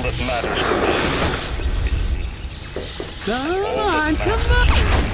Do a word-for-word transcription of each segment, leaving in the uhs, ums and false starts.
that matters to me. Come on, come on!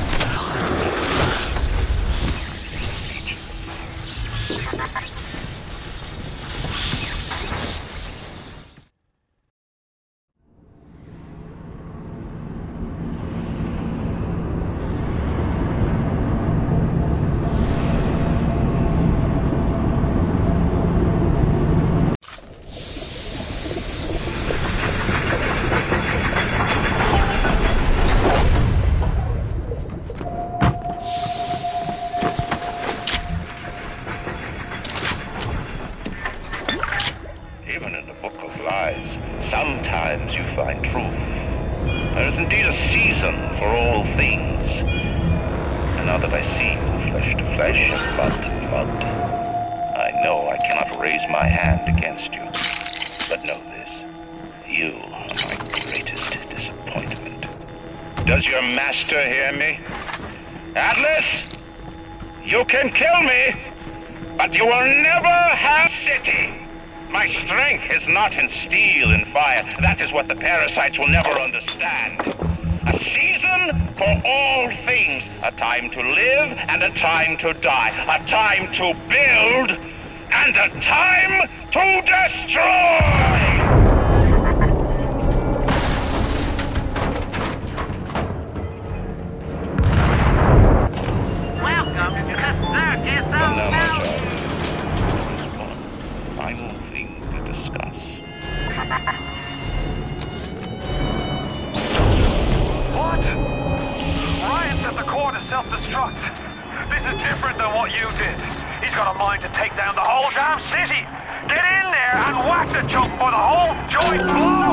Sometimes you find truth. There is indeed a season for all things. And now that I see you flesh to flesh and blood to blood, I know I cannot raise my hand against you. But know this, you are my greatest disappointment. Does your master hear me? Atlas, you can kill me, but you will never have city. My strength is not in steel and fire. That is what the parasites will never understand. A season for all things. A time to live and a time to die. A time to build and a time to destroy! Welcome to the circus of hell. Final thing to discuss. What? Ryan's at the core to self-destruct. This is different than what you did. He's got a mind to take down the whole damn city. Get in there and whack the chump for the whole joint blow!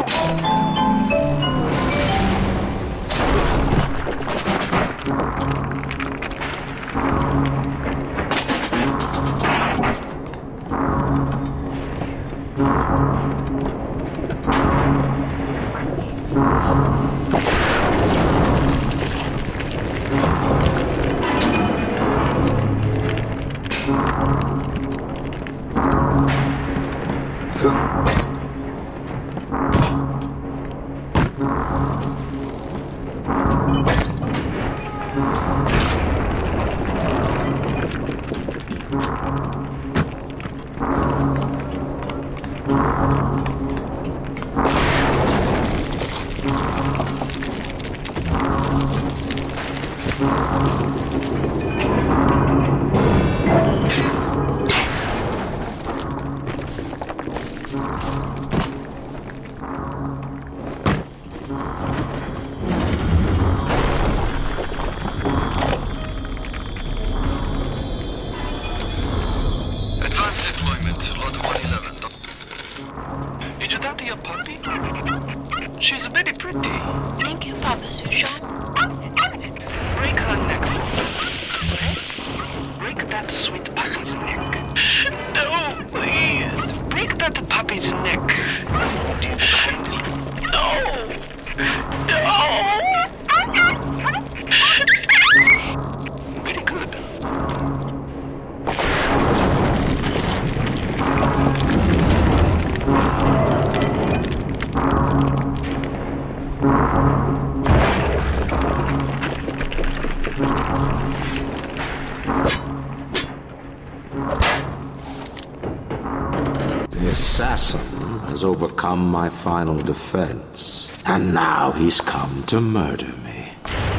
Overcome my final defense, and now he's come to murder me.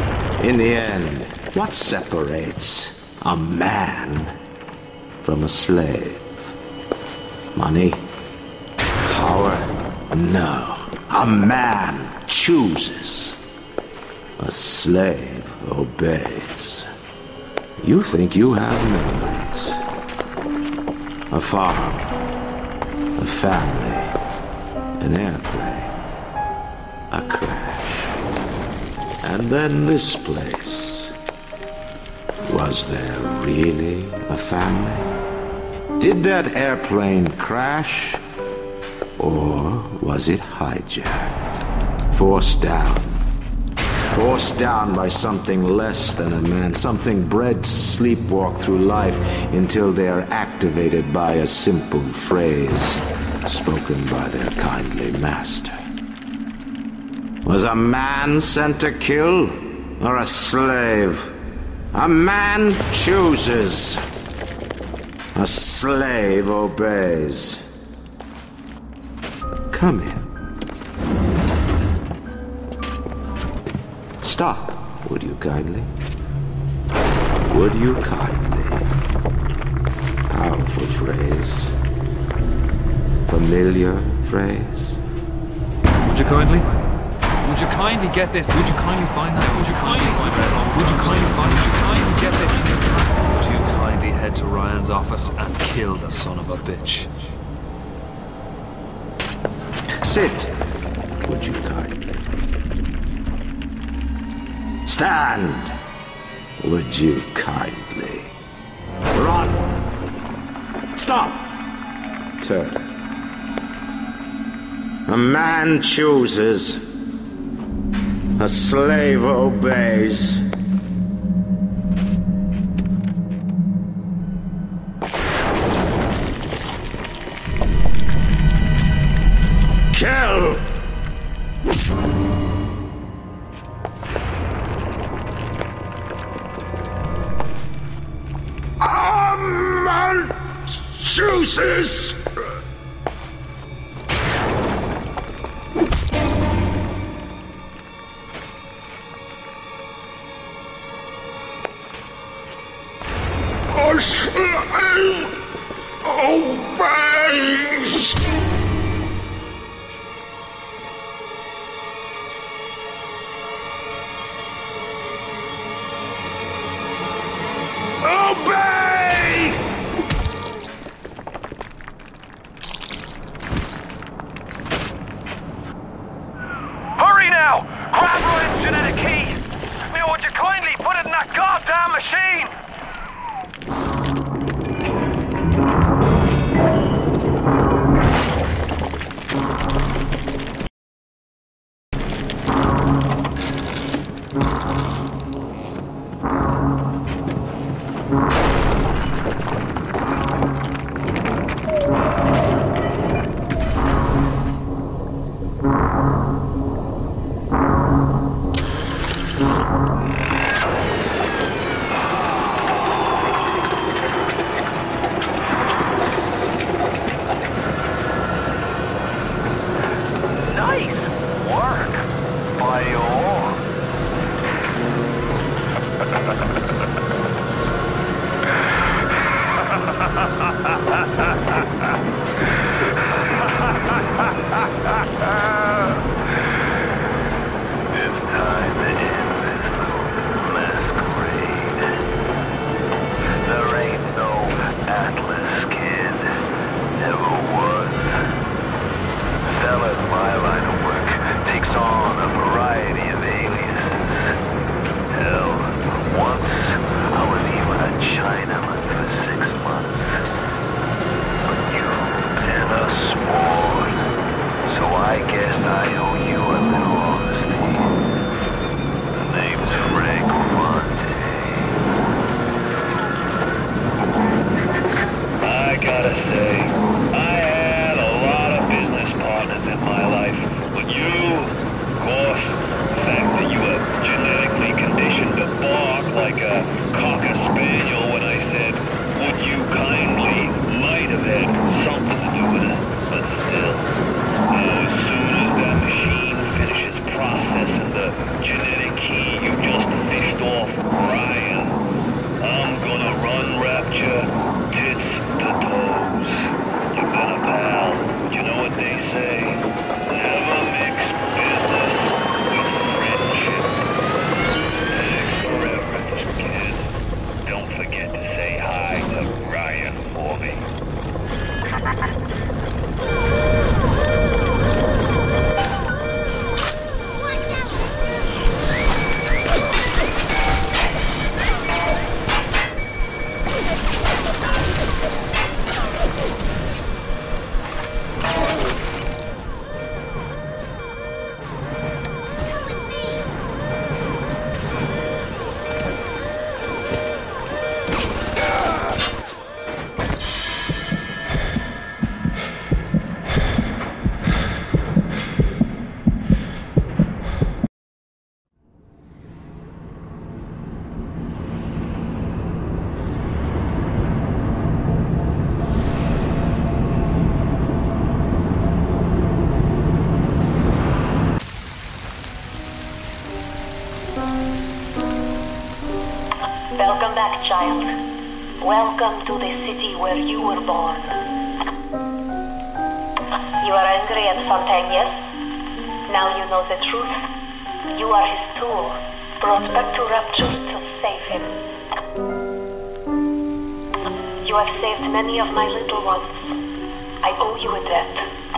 In the end, what separates a man from a slave? Money? Power? No. A man chooses. A slave obeys. You think you have memories. A farm. A family. An airplane, a crash, and then this place. Was there really a family? Did that airplane crash, or was it hijacked, forced down, forced down by something less than a man, something bred to sleepwalk through life until they are activated by a simple phrase spoken by their kindly master? Was a man sent to kill, or a slave? A man chooses. A slave obeys. Come in. Stop, would you kindly? Would you kindly? Powerful phrase. Familiar phrase. Would you kindly? Would you kindly get this? Would you kindly find that? Would you kindly find that? Would you kindly find? Would you kindly get this? Would you kindly head to Ryan's office and kill the son of a bitch? Sit, would you kindly? Stand, would you kindly? Run! Stop! Turn. A man chooses. A slave obeys. Kill! A man chooses! A slave obeys! Obey! back, child. Welcome to the city where you were born. You are angry at Fontaine, yes? Now you know the truth. You are his tool, brought back to Rapture to save him. You have saved many of my little ones. I owe you a debt.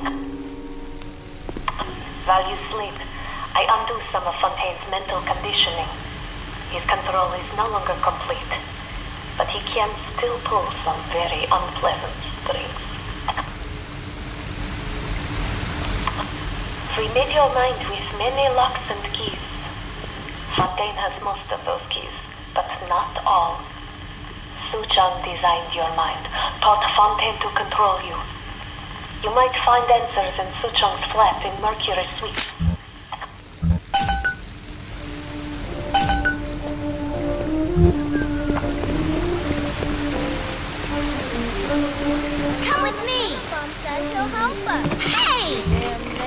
While you sleep, I undo some of Fontaine's mental conditioning. His control is no longer complete, but he can still pull some very unpleasant strings. We made your mind with many locks and keys. Fontaine has most of those keys, but not all. Suchong designed your mind, taught Fontaine to control you. You might find answers in Suchong's flat in Mercury Suite. Come with me! Mom says he'll help us. Hey!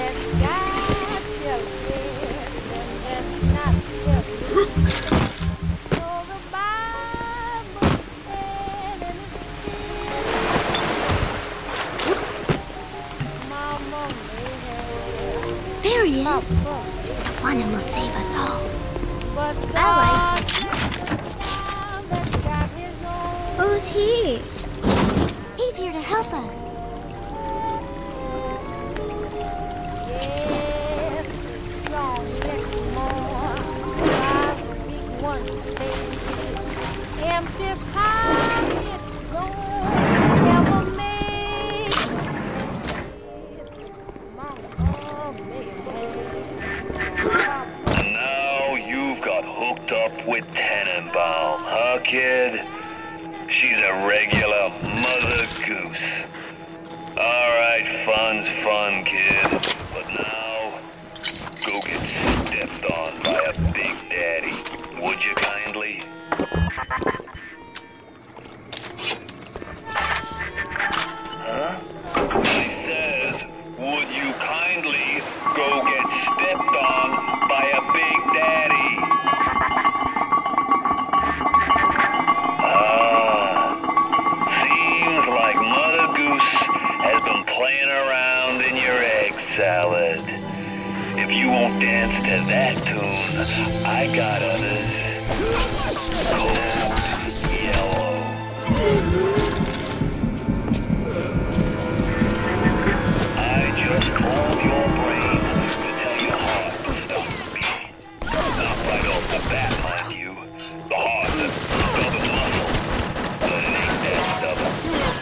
There he is. The one who will save us all. I like him. Who's he? He's here to help us. Now you've got hooked up with Tenenbaum, huh, kid? She's a regular mother goose. Alright, fun's fun, kid. But now, go get stepped on by a big daddy. Would you kindly? Huh? She says, would you kindly go get stepped on by a big daddy? Ah, seems like Mother Goose has been playing around in your egg salad. If you won't dance to that tune, I got others. Cold yellow. I just called your brain to tell your heart to stop beating. Not right off the bat, mind you. The heart's a stubborn muscle, but it ain't that stubborn.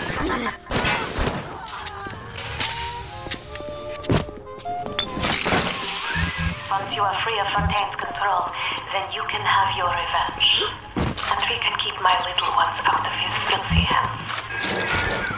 Once you are free of Fontaine's control, then you can have your revenge. And we can keep my little ones out of his filthy hands.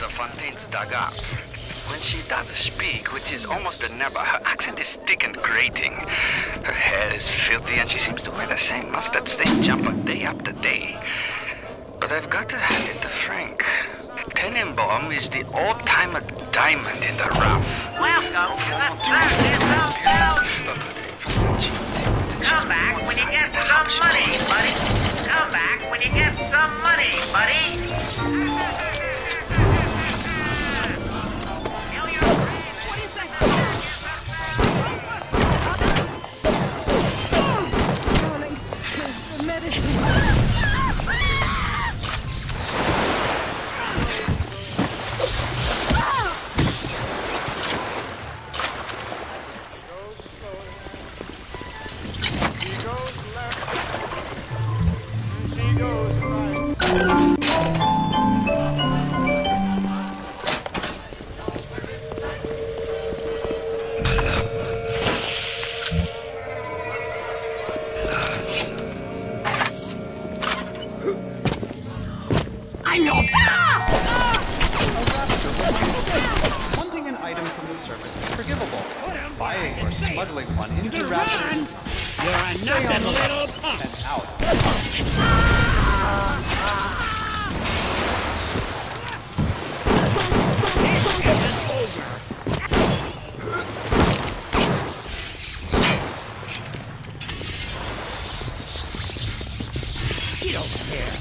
the Fontaines dug up. When she does speak, which is almost never, her accent is thick and grating. Her hair is filthy and she seems to wear the same mustard stain jumper day after day. But I've got to hand it to Frank. Tenenbaum is the old-timer diamond in the rough. Welcome to the circus of hell. Come back when you get some money, buddy. Come back when you get some money, buddy. Darling, the medicine. Hunting an item from the surface is forgivable. Buying or smuggling one into Rapture. You're another little punk. And out. This isn't over. You don't care.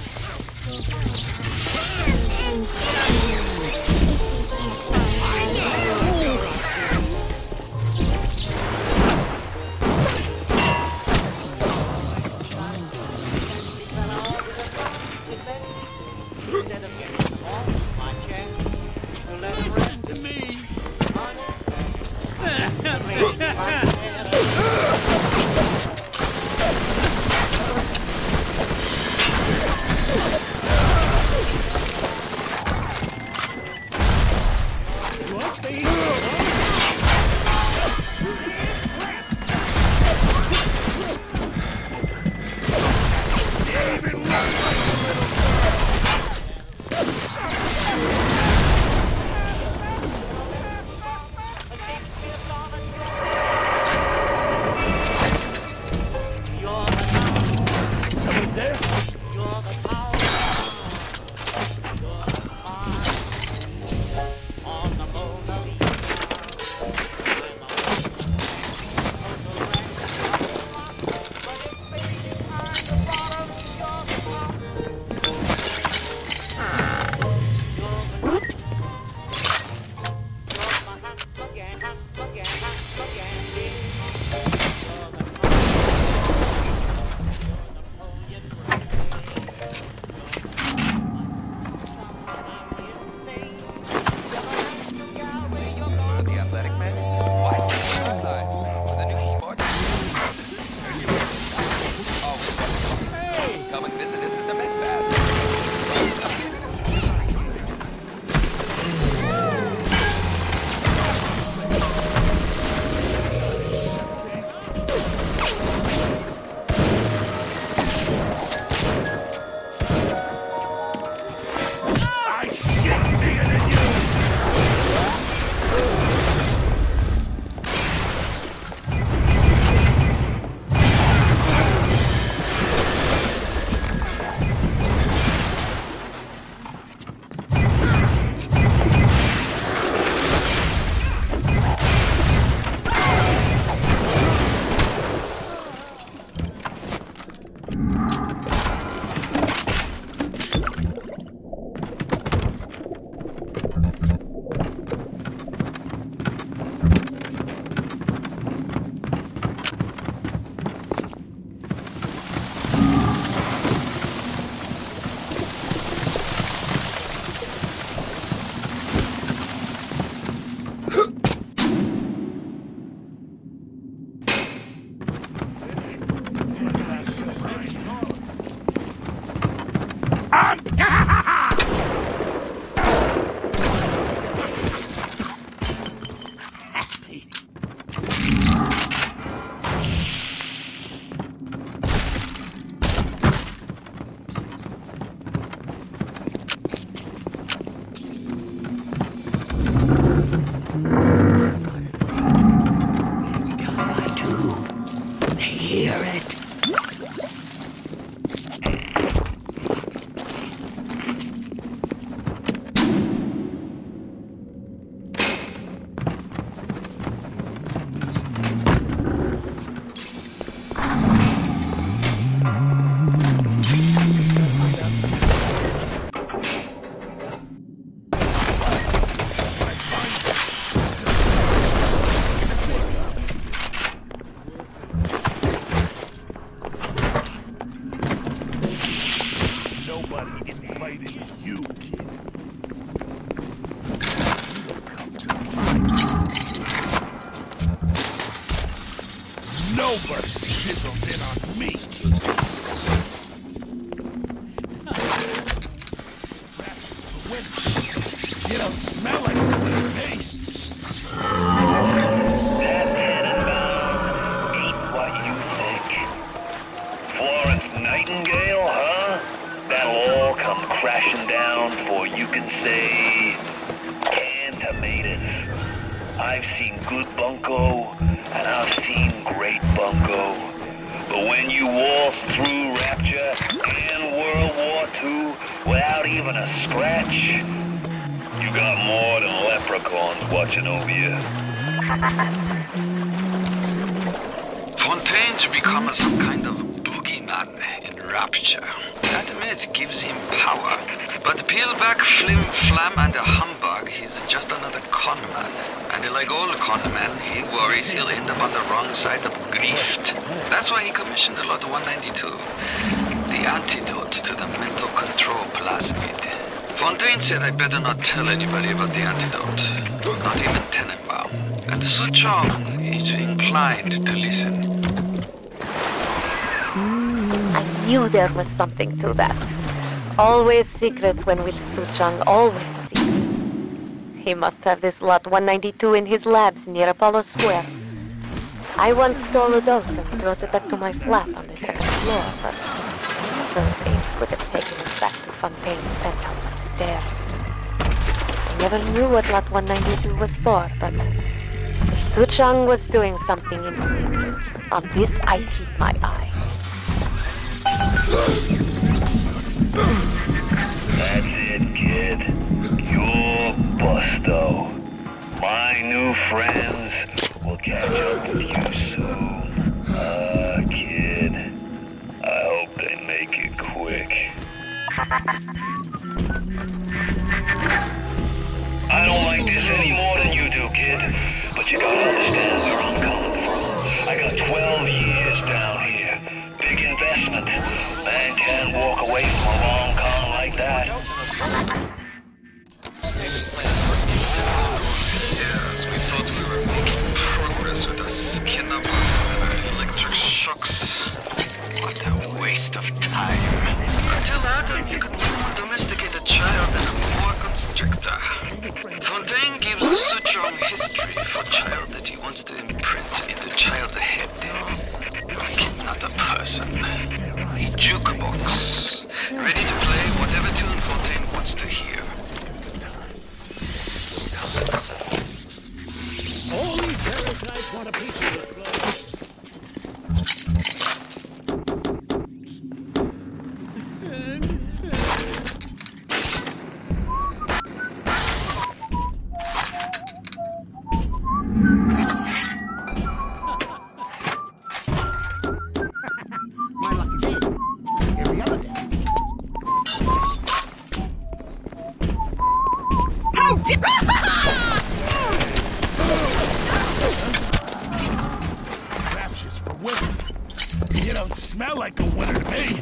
hear it. You don't smell like me. That Tenenbaum ain't what you think. Florence Nightingale, huh? That'll all come crashing down before you can say canned tomatoes. I've seen good bunco, and I've seen great bunco. But when you waltz through Rapture and World War Two without even a scratch, you got more than leprechauns watching over you. Fontaine becomes some kind of boogeyman in Rapture. That myth gives him power. But peel back Flim Flam and a humbug, he's just another conman. And like all conmen, he worries he'll end up on the wrong side of grift. That's why he commissioned the Lot one ninety-two. The antidote to the mental control plasmid. Fontaine said I better not tell anybody about the antidote. Not even Tenenbaum. And Suchong is inclined to listen. I knew there was something to that. Always secrets when with Suchong, always secrets. He must have this Lot one ninety-two in his labs near Apollo Square. I once stole a dose and brought it back to my flat on the second floor, but those apes would have taken it back to Fontaine's penthouse upstairs. I never knew what Lot one ninety-two was for, but if Suchong was doing something in secret, on this I keep my eye. That's it, kid. You're busto. My new friends will catch up with you soon. Ah, kid. I hope they make it quick. I don't like this any more than you do, kid. But you gotta understand where I'm coming from. I got twelve years down here. Big investment. Man can't walk away from a long con like that. Yes, we thought we were making progress with a skin up and electric shocks. What a waste of time. Until Adam, you could domesticate a child and a boa constrictor. Fontaine gives a Suchong history for child that he wants to imprint into child's head. A kid, not a person. A jukebox. Ready to play whatever tune Fontaine wants to hear. Only parasites want a piece of it, My luck is in. Every other day. How did... Rapture's for winners. You don't smell like a winner to me.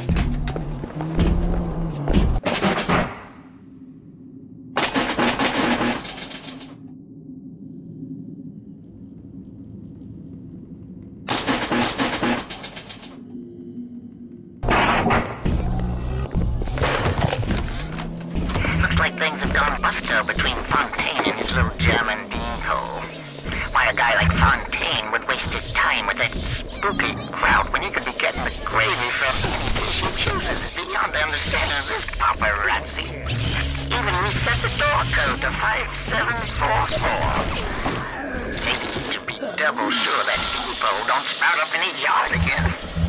Looks like things have gone buster between Fontaine and his little German beehole. Why a guy like Fontaine would waste his time with that spooky crowd when he could be getting the gravy from any dish he chooses is beyond the understanding of this paparazzi. Even reset the door code to five seven four four. Maybe to be double sure that depot don't sprout up in his yard again.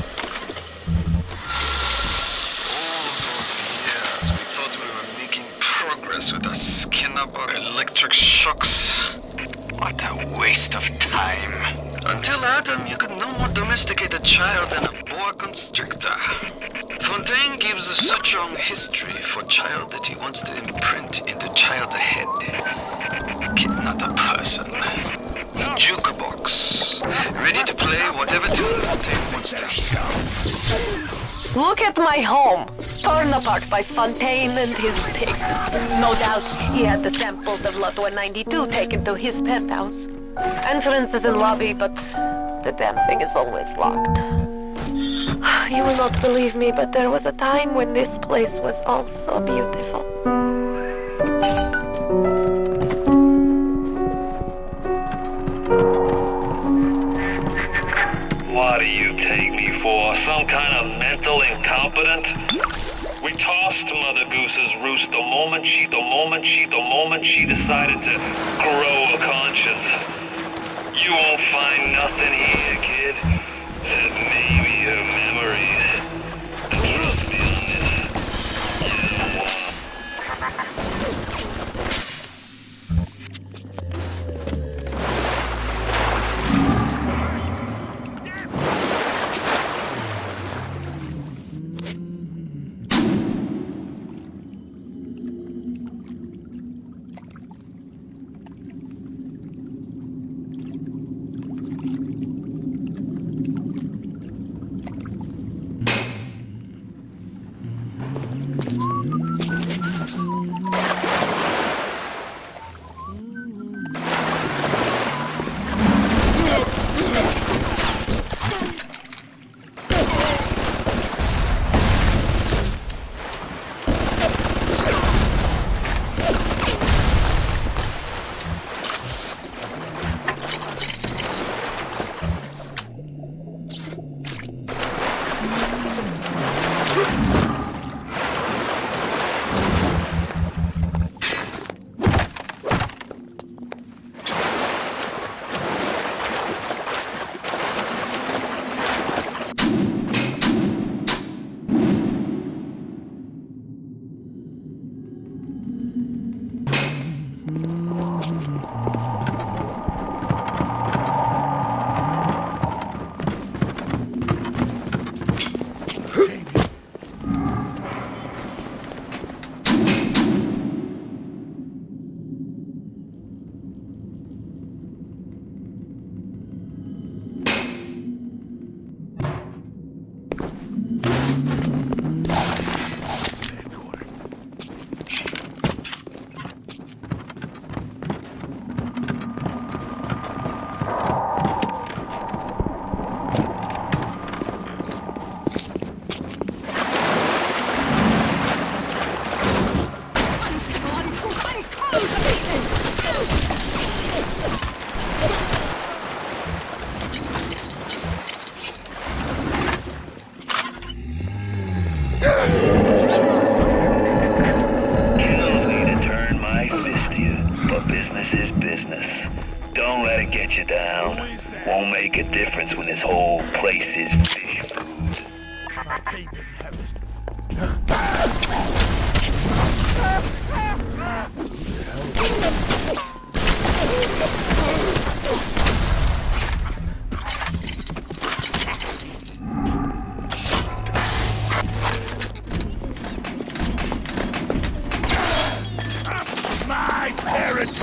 Yes, we thought we were making progress with the Skinner electric shocks. What a waste of time. Until Adam, you could no more domesticate a child than a boa constrictor. Fontaine gives a Suchong history for child that he wants to imprint into child's head. Kid, not a person. Jukebox. Ready to play whatever tune Fontaine wants to. Look at my home, torn apart by Fontaine and his pig. No doubt he had the samples of Lot one ninety-two taken to his penthouse. Entrance is in lobby, but the damn thing is always locked. You will not believe me, but there was a time when this place was all so beautiful. What do you take me for? Some kind of mental incompetent? We tossed Mother Goose's roost the moment she, the moment she, the moment she decided to grow a conscience. You won't find nothing here, kid, except maybe her memories. And trust me on this, you don't want. When this whole place is fish food. My parent.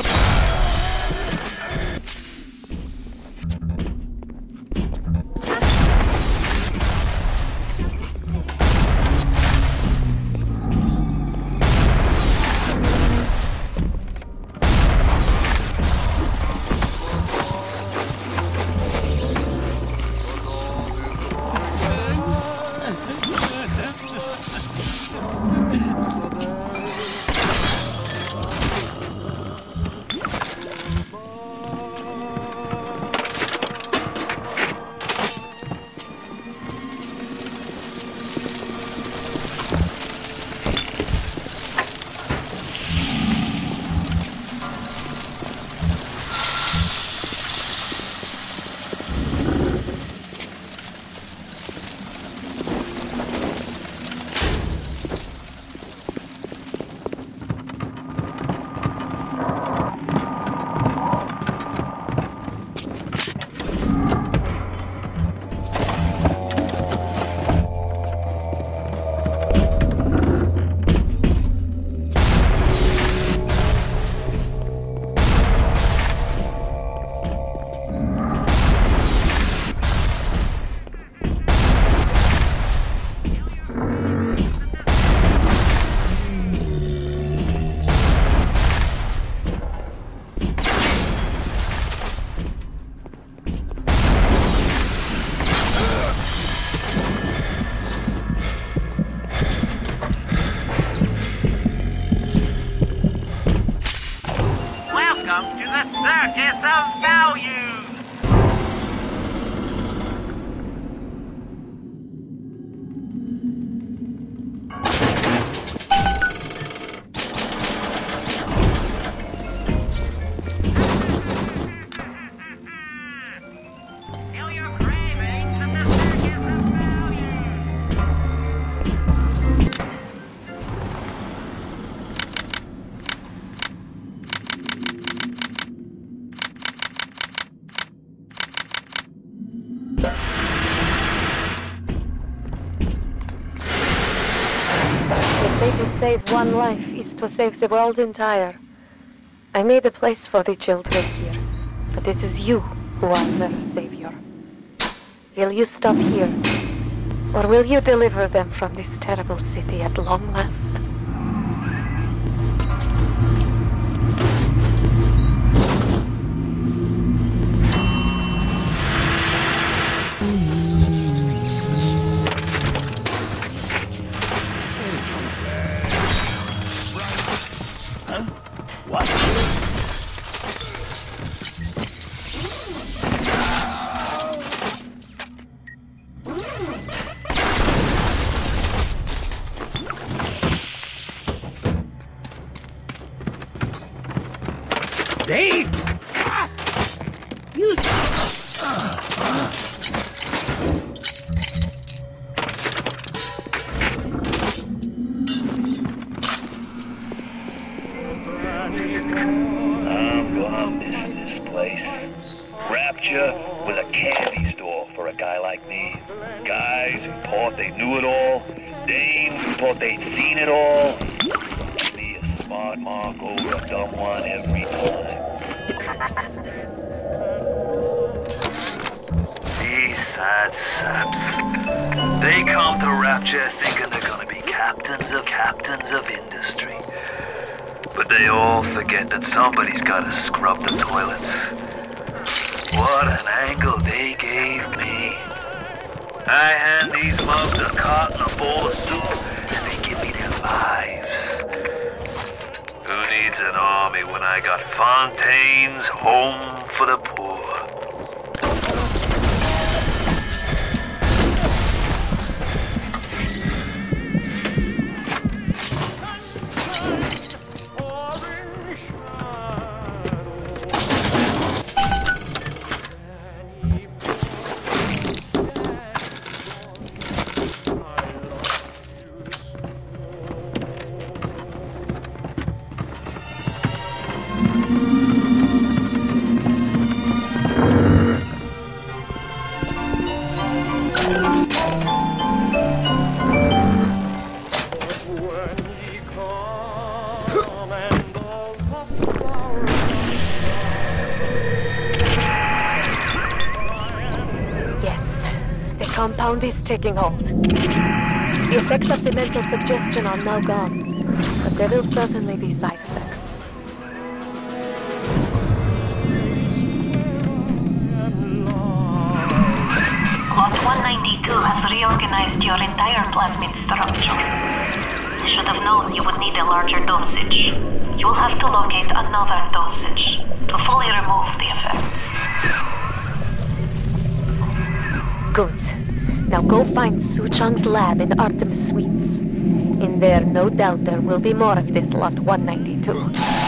of value! Save one life is to save the world entire. I made a place for the children here, but it is you who are their savior. Will you stop here, or will you deliver them from this terrible city at long last? These... You... I'm gonna miss this place. Rapture was a candy store for a guy like me. Guys who thought they knew it all, dames who thought they'd seen it all. Give me a smart mark over a dumb one every time. These sad saps. They come to Rapture thinking they're gonna be captains of captains of industry. But they all forget that somebody's gotta scrub the toilets. What an angle they gave me. I hand these mugs a cot and a bowl of soup, and they give me their lives. Who needs an army when I got Fontaine's Home for the Poor? Compound is taking hold. The effects of the mental suggestion are now gone, but there will certainly be side effects. Lot one ninety-two has reorganized your entire plasmid structure. I should have known you would need a larger dosage. You will have to locate another dosage to fully remove the effects. Good. Now go find Suchong's lab in Artemis Suites. In there, no doubt there will be more of this Lot one ninety-two.